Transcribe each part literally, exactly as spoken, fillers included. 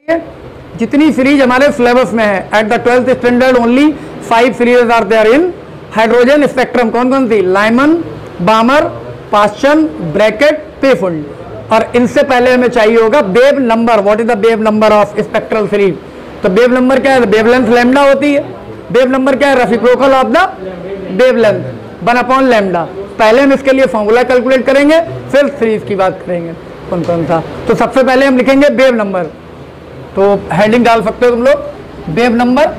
जितनी सीरीज हमारे सिलेबस में है at the twelfth standard only five series are there in hydrogen spectrum. कौन कौन थी? Lyman, Balmer, Paschen, Brackett, Pfund. और इनसे पहले हमें चाहिए होगा wave number. What is the wave number of spectral series? तो वेव नंबर क्या है? वेवलेंथ लैम्डा होती है। वेव नंबर क्या है? Reciprocal of the wavelength one upon lambda. पहले हम इसके लिए फॉर्मूला कैलकुलेट करेंगे, फिर सीरीज की बात करेंगे कौन कौन सा। तो सबसे पहले हम लिखेंगे वेव नंबर। तो हेडिंग डाल सकते हो तुम लोग, वेव नंबर।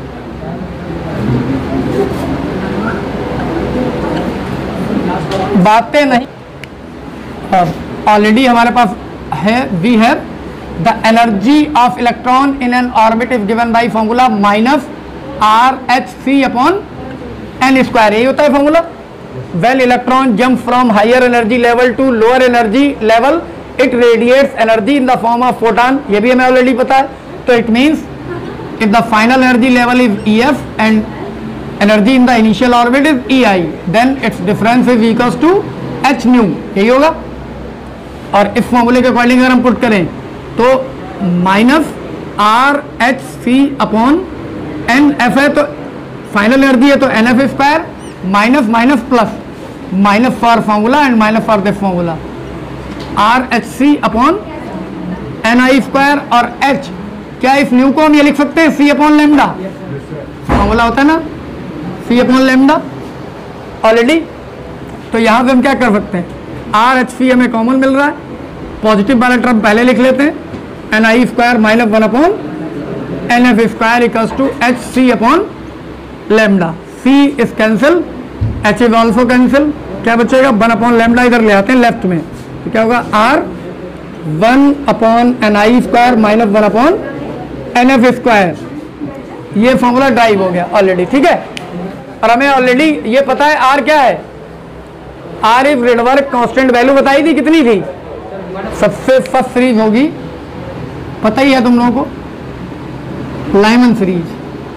बातें नहीं, ऑलरेडी हमारे पास है, we have the energy of electron in N orbit is given by formula minus R H C upon N square. यही होता है formula. When electron jump from higher energy level to lower energy level it radiates energy in the form of photon. ये भी हमें already पता है। तो it means if the final energy level is E F and energy in the initial orbit is E I, then its difference is equals to H nu. यही होगा। और इस फॉर्मूले के अकॉर्डिंग अगर हम पुट करें तो minus R H C upon N F है, तो फाइनल एनर्जी है तो N F square minus minus plus, minus for formula and minus for this formula, R H C upon N I square. और H क्या, इस new को हम ये लिख सकते हैं सी अपॉन लेमडा। फॉर्मूला होता है ना सी अपॉन लेमडा ऑलरेडी। तो यहाँ से हम क्या कर सकते हैं, आर एच सी हमें कॉमन मिल रहा है, पॉजिटिव वाला टर्म पहले लिख लेते हैं, N I square minus one upon N F square equals to H C upon lambda. C is cancel, H is also cancel. क्या बचेगा? वन अपॉन लेमडा इधर ले आते हैं लेफ्ट में, तो क्या होगा? R one upon N I square minus one upon N F square. ये फॉर्मूला ड्राइव हो गया ऑलरेडी, ठीक है। और हमें ऑलरेडी ये पता है आर क्या है। R if Rydberg constant value बताई थी, कितनी थी? सबसे फर्स्ट सीरीज होगी, पता ही है तुम लोगों को, लाइमन सीरीज।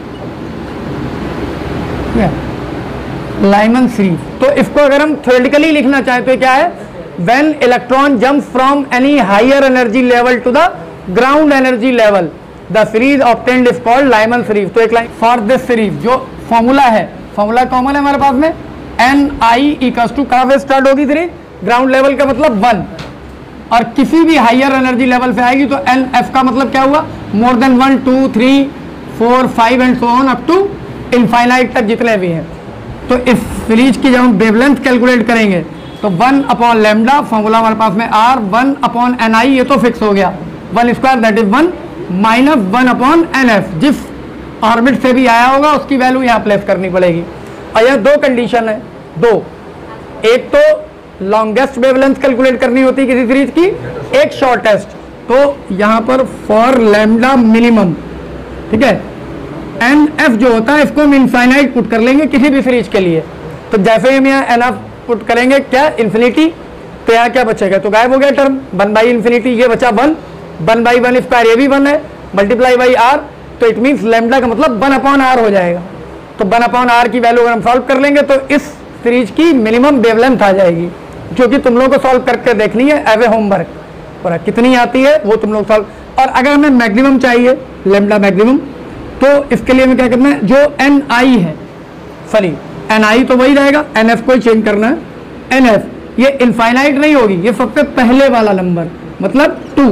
Lyman series. तो इसको अगर हम थ्योरेटिकली लिखना चाहें तो क्या है? When electron jump from any higher energy level to the ground energy level the series obtained is called Lyman series. तो एक लाइन फॉर दिस सीरीज जो फॉर्मूला है, फॉर्मूला कॉमन है हमारे पास में, एन आई इक्वल्स टू कहां से स्टार्ट होगी सीरीज? ग्राउंड लेवल का मतलब वन, और किसी भी हायर एनर्जी लेवल पे आएगी तो एन एफ का मतलब क्या हुआ? More than one, two, three, four, five and so on up to infinite तक जितने भी हैं। तो इस सीरीज की जब हम वेवलेंथ कैलकुलेट करेंगे तो वन अपॉन लेमडा, फॉर्मूला हमारे पास में R, one upon N I, ये तो फिक्स हो गया, one square that is one, minus one upon N F, जिस ऑर्बिट से भी आया होगा उसकी वैल्यू यहाँ प्लेस करनी पड़ेगी। और यह दो कंडीशन है, दो, एक तो लॉन्गेस्ट वेवलेंथ कैलकुलेट करनी होती है किसी सीरीज की, एक शॉर्टेस्ट। तो यहाँ पर फॉर लैम्डा मिनिमम, ठीक है, एन एफ जो होता है इसको हम इनफाइनाइट पुट कर लेंगे किसी भी सीरीज के लिए। तो जैसे हम यहाँ एन एफ पुट करेंगे क्या? इन्फिनिटी। तो यहाँ क्या बचेगा? तो गायब हो गया टर्म, वन बाई इन्फिनिटी, ये बचा one, one by one square, ये भी वन है, मल्टीप्लाई बाई आर। तो इट मीन्स लैम्डा का मतलब वन अपॉन आर हो जाएगा। तो वन अपॉन आर की वैल्यू अगर हम सॉल्व कर लेंगे तो इस सीरीज की मिनिमम वेवलेंथ आ जाएगी, जो कि तुम लोगों को सॉल्व करके देखनी है एज ए होमवर्क। और कितनी आती है वो तुम लोग सॉल्व। और अगर हमें मैक्सिमम चाहिए, लैम्डा मैक्सिमम, तो इसके लिए हमें क्या करना है? जो एन आई है, सॉरी एन आई तो वही रहेगा, एन एफ को ही चेंज करना है। एन एफ ये इनफाइनाइट नहीं होगी, ये सबसे पहले वाला नंबर मतलब टू।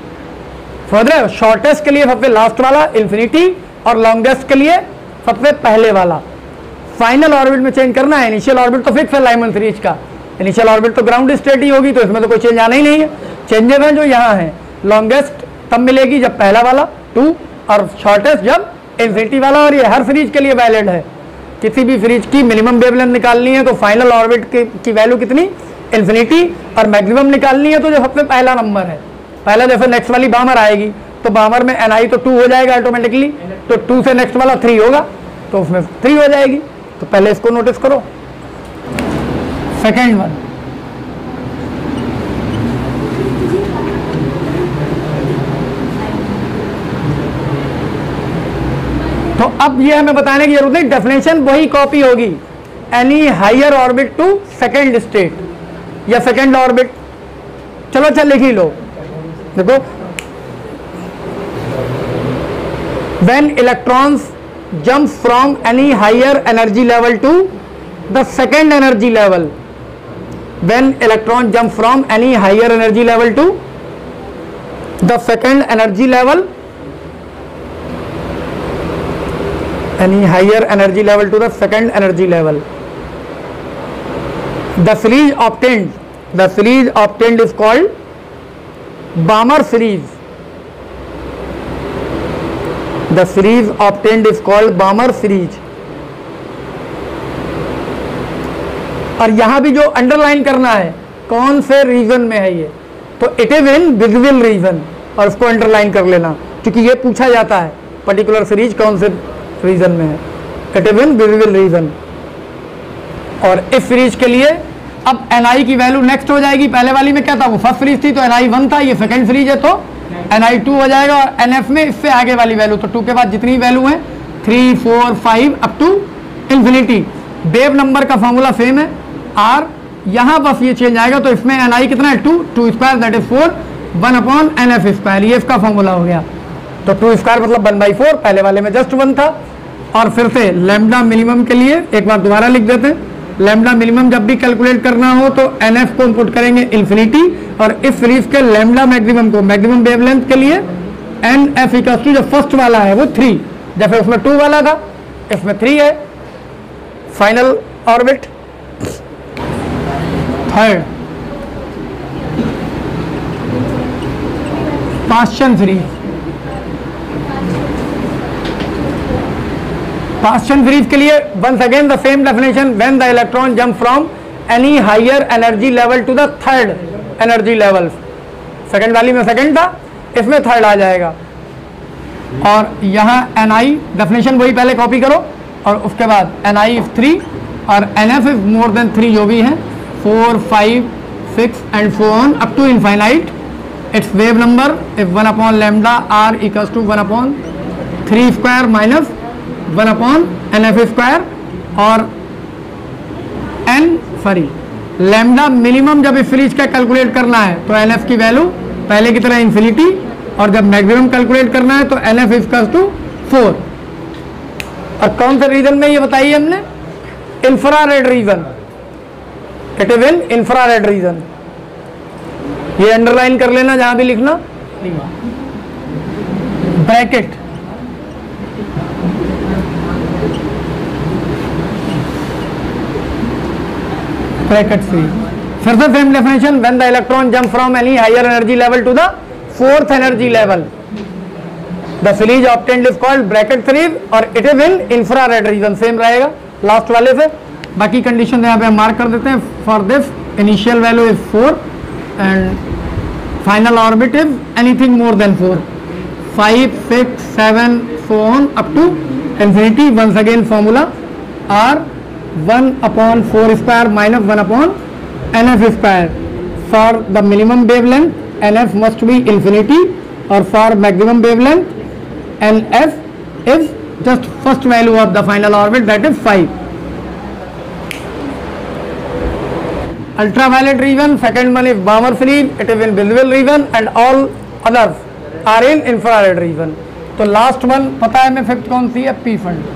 समझ शॉर्टेस्ट के लिए सबसे लास्ट वाला इन्फिनिटी, और लॉन्गेस्ट के लिए सबसे पहले वाला। फाइनल ऑर्बिट में चेंज करना है, इनिशियल ऑर्बिट तो फिक्स है लाइमन सीरीज का, इनिशियल ऑर्बिट तो ग्राउंड स्टेट ही होगी, तो इसमें तो कोई चेंज आना ही नहीं है। चेंजेस हैं जो यहाँ है, लॉन्गेस्ट तब मिलेगी जब पहला वाला टू, और शॉर्टेस्ट जब इन्फिनिटी वाला। और ये हर सीरीज के लिए वैलिड है। किसी भी सीरीज की मिनिमम वेवलेंथ निकालनी है तो फाइनल ऑर्बिट की, की वैल्यू कितनी? इन्फिनिटी। और मैक्सिमम निकालनी है तो जो सबसे पहला नंबर है, पहला जैसे नेक्स्ट वाली बामर आएगी तो बामर में एन आई तो टू हो जाएगा ऑटोमेटिकली, तो टू से नेक्स्ट वाला थ्री होगा तो उसमें थ्री हो जाएगी। तो पहले इसको नोटिस करो। सेकेंड वन, तो अब ये हमें बताने की जरूरत नहीं, डेफिनेशन वही कॉपी होगी, any higher orbit to second state या सेकेंड ऑर्बिट। चलो अच्छा लिख ही लो, देखो when electrons jump from any higher energy level to the second energy level, when electron jump from any higher energy level to the second energy level, any higher energy level to the second energy level, the series obtained, the series obtained is called Balmer series. The series obtained is called Balmer series. और यहां भी जो underline करना है कौन से region में है ये, तो it is in visible region, और उसको अंडरलाइन कर लेना क्योंकि ये पूछा जाता है पर्टिकुलर सीरीज कौन से रीजन में है, it is in visible region. और इस सीरीज के लिए अब एन आई की वैल्यू नेक्स्ट हो जाएगी, पहले वाली में क्या था, वो फर्स्ट सीरीज थी तो एन आई वन था, ये सेकंड सीरीज है तो एन आई टू हो जाएगा, और एन एफ में इससे आगे वाली वैल्यू, तो टू के बाद जितनी वैल्यू है three four five up to infinity. Wave number का फॉर्मूला सेम है आर, यहाँ बस ये चेंज आएगा, तो इसमें एन आई कितना है two, two square that is four, one upon N F square, ये इसका फॉर्मूला हो गया। तो टू स्क्वायर मतलब वन बाई फोर, पहले वाले में जस्ट वन था। और फिर से लैम्डा मिनिमम के लिए एक बार दोबारा लिख देते हैं, लैम्डा मिनिमम जब भी कैलकुलेट करना हो तो एन एफ को इनपुट करेंगे इन्फिनिटी, और इस सीरीज के लैम्डा मैक्सिमम को, मैक्सिमम वेवलेंथ के लिए एन एफ इक्वल्स टू जो फर्स्ट वाला है वो थ्री, जैसे उसमें टू वाला था इसमें थ्री है। Final orbit third Paschen series, Paschen series के लिए once again the same definition, when the electron jump from any higher energy level to the third energy level, second वाली में सेकंड था इसमें थर्ड आ जाएगा। और यहाँ एन आई डेफिनेशन वही पहले कॉपी करो, और उसके बाद एन आई इज थ्री और N F is more than three जो भी है, four five six and so on up to infinite. Its wave number is one upon lambda R equals to one upon three square minus one upon N F square, और N sorry lambda minimum जब इस series का calculate करना है तो N F की value पहले की तरह इन्फिनिटी, और जब मैक्सिमम कैलकुलेट करना है तो N F equals to four. और कौन से रीजन में ये बताइए हमने, infrared region, it is in infrared region. ये अंडरलाइन कर लेना जहां भी लिखना, ब्रैकेट ब्रैकेट फ्री। फिर से same definition, when the electron jump from any higher energy level to the fourth energy level, the series obtained is called Brackett series, और it is in infrared region, same रहेगा last वाले से। बाकी condition यहाँ पे हम mark कर देते हैं, for this initial value is four and final orbit is anything more than four, five six seven so on up to infinity. Once again formula R one upon four square minus one upon N F square. For the minimum wavelength N F must be infinity, और for maximum wavelength N F is just first value of the final orbit that is five. Ultraviolet region, second one is Balmer series, it is in visible region, and all others are in infrared region. तो last one पता है हमें fifth कौन सी है, P fund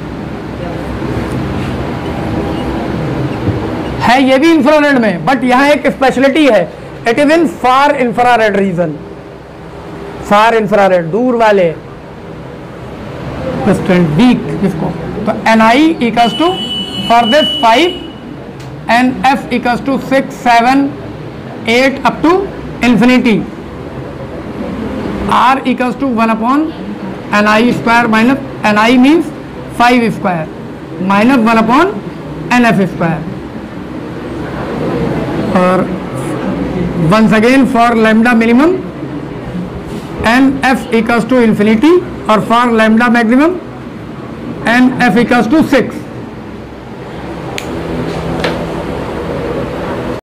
है, ये भी infrared में, बट यहाँ एक स्पेशलिटी है, it is in far infrared region, far infrared दूर वाले वीक जिसको, तो N I equals to for this five, N F equals to six seven eight up to infinity, R equals to one upon N I square minus N I means five square minus one upon N F square. और once again for lambda minimum N F equals to infinity, और for lambda maximum N F equals to six.